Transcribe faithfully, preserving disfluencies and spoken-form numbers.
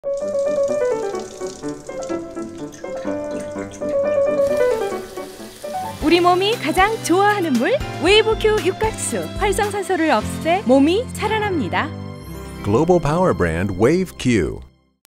우리 몸이 가장 좋아하는 물 웨이브큐 육각수. 활성산소를 없애 몸이 살아납니다. Global Power brand Wave Q.